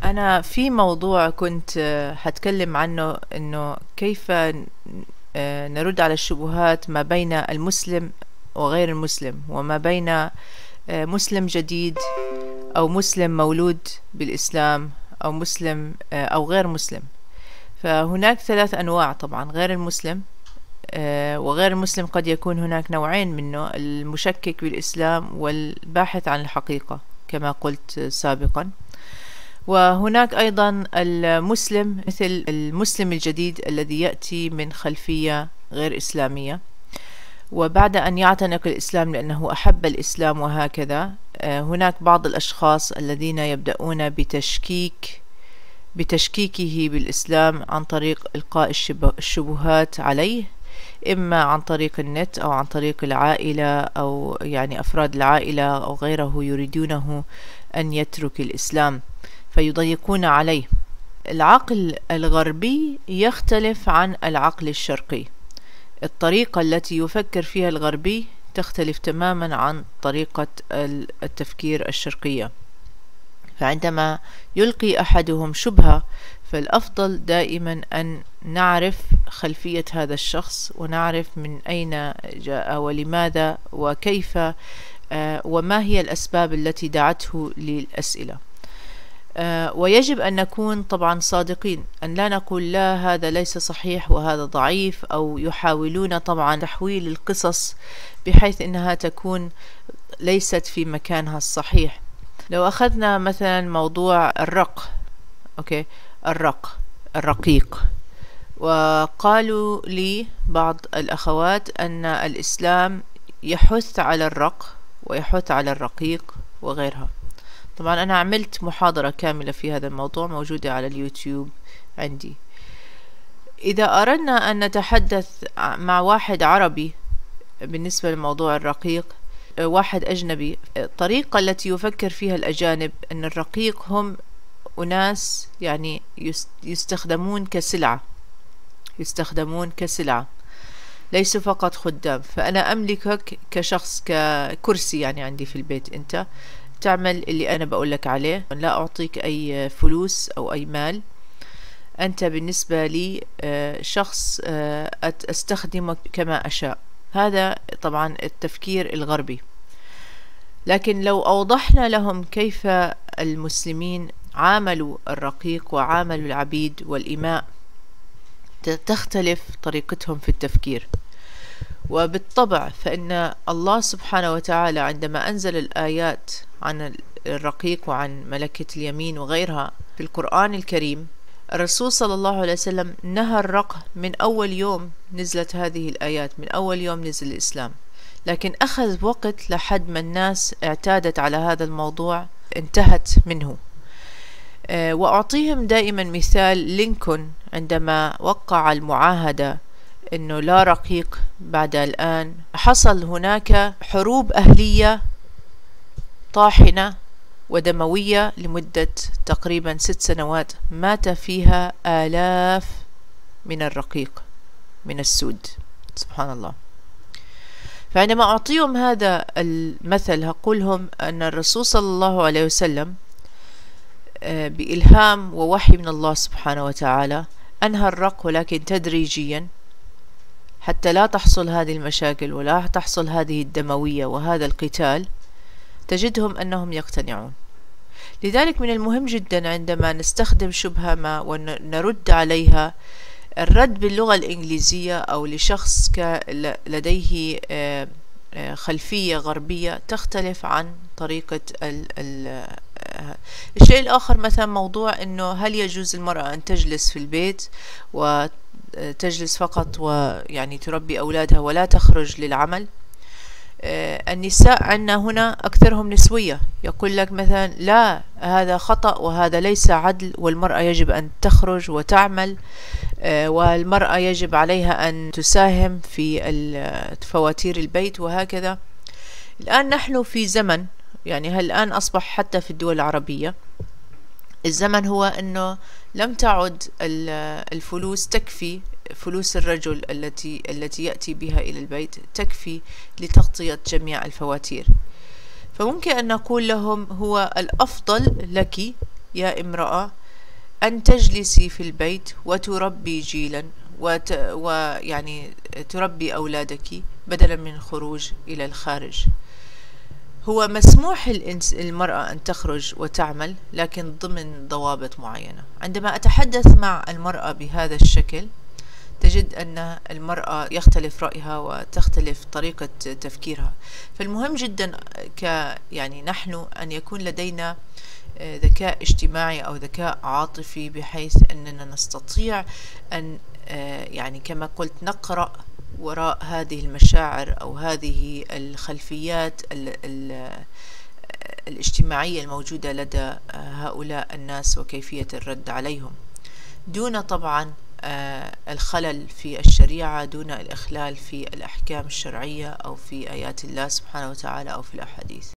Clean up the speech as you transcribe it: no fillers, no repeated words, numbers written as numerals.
أنا في موضوع كنت هتكلم عنه إنه كيف نرد على الشبهات ما بين المسلم وغير المسلم، وما بين مسلم جديد أو مسلم مولود بالإسلام أو مسلم أو غير مسلم. فهناك ثلاث أنواع طبعا: غير المسلم، وغير المسلم قد يكون هناك نوعين منه: المشكك بالإسلام والباحث عن الحقيقة كما قلت سابقا. وهناك أيضا المسلم مثل المسلم الجديد الذي يأتي من خلفية غير إسلامية، وبعد أن يعتنق الإسلام لأنه أحب الإسلام وهكذا. هناك بعض الأشخاص الذين يبدأون بتشكيكه بالإسلام عن طريق إلقاء الشبهات عليه، إما عن طريق النت أو عن طريق العائلة أو يعني أفراد العائلة أو غيره يريدونه أن يترك الإسلام فيضيقون عليه. العقل الغربي يختلف عن العقل الشرقي. الطريقة التي يفكر فيها الغربي تختلف تماما عن طريقة التفكير الشرقية. فعندما يلقي أحدهم شبهة فالأفضل دائما أن نعرف خلفية هذا الشخص، ونعرف من أين جاء ولماذا وكيف، وما هي الأسباب التي دعته للأسئلة. ويجب أن نكون طبعا صادقين، أن لا نقول لا هذا ليس صحيح وهذا ضعيف، أو يحاولون طبعا تحويل القصص بحيث أنها تكون ليست في مكانها الصحيح. لو أخذنا مثلا موضوع الرقيق، وقالوا لي بعض الأخوات أن الإسلام يحث على الرق ويحث على الرقيق وغيرها. طبعا أنا عملت محاضرة كاملة في هذا الموضوع موجودة على اليوتيوب عندي. إذا أردنا أن نتحدث مع واحد عربي بالنسبة لموضوع الرقيق، واحد أجنبي، الطريقة التي يفكر فيها الأجانب أن الرقيق هم أناس يعني يستخدمون كسلعة، ليسوا فقط خدام. فأنا أملكك كشخص، ككرسي يعني عندي في البيت، أنت تعمل اللي أنا بقول لك عليه، لا أعطيك أي فلوس أو أي مال. أنت بالنسبة لي شخص أستخدمك كما أشاء. هذا طبعا التفكير الغربي. لكن لو أوضحنا لهم كيف المسلمين عاملوا الرقيق وعاملوا العبيد والإماء، تختلف طريقتهم في التفكير. وبالطبع فإن الله سبحانه وتعالى عندما أنزل الآيات عن الرقيق وعن ملكة اليمين وغيرها في القرآن الكريم، الرسول صلى الله عليه وسلم نهى الرق من أول يوم نزلت هذه الآيات، من أول يوم نزل الإسلام. لكن أخذ وقت لحد ما الناس اعتادت على هذا الموضوع، انتهت منه. وأعطيهم دائما مثال لينكولن عندما وقع المعاهدة أنه لا رقيق بعد الآن. حصل هناك حروب أهلية طاحنة ودموية لمدة تقريبا 6 سنوات، مات فيها آلاف من الرقيق، من السود، سبحان الله. فعندما أعطيهم هذا المثل هقولهم أن الرسول صلى الله عليه وسلم بإلهام ووحي من الله سبحانه وتعالى أنهى الرق، ولكن تدريجيا، حتى لا تحصل هذه المشاكل ولا تحصل هذه الدموية وهذا القتال. تجدهم أنهم يقتنعون. لذلك من المهم جدا عندما نستخدم شبهة ما ونرد عليها، الرد باللغة الإنجليزية أو لشخص لديه خلفية غربية تختلف عن طريقة الشيء الآخر. مثلا موضوع أنه هل يجوز المرأة أن تجلس في البيت وتجلس فقط ويعني تربي أولادها ولا تخرج للعمل؟ النساء عندنا هنا أكثرهم نسوية، يقول لك مثلا لا، هذا خطأ وهذا ليس عدل، والمرأة يجب أن تخرج وتعمل، والمرأة يجب عليها أن تساهم في فواتير البيت وهكذا. الآن نحن في زمن، يعني الآن أصبح حتى في الدول العربية الزمن هو أنه لم تعد الفلوس تكفي، فلوس الرجل التي يأتي بها إلى البيت تكفي لتغطية جميع الفواتير. فممكن أن نقول لهم هو الأفضل لك يا امرأة أن تجلسي في البيت وتربي جيلا ويعني تربي أولادك بدلا من الخروج إلى الخارج. هو مسموح المرأة أن تخرج وتعمل، لكن ضمن ضوابط معينة. عندما أتحدث مع المرأة بهذا الشكل تجد أن المرأة يختلف رأيها وتختلف طريقة تفكيرها. فالمهم جدا يعني نحن أن يكون لدينا ذكاء اجتماعي أو ذكاء عاطفي، بحيث أننا نستطيع أن يعني كما قلت نقرأ وراء هذه المشاعر أو هذه الخلفيات الاجتماعية الموجودة لدى هؤلاء الناس وكيفية الرد عليهم، دون طبعا الخلل في الشريعة، دون الإخلال في الأحكام الشرعية أو في آيات الله سبحانه وتعالى أو في الأحاديث.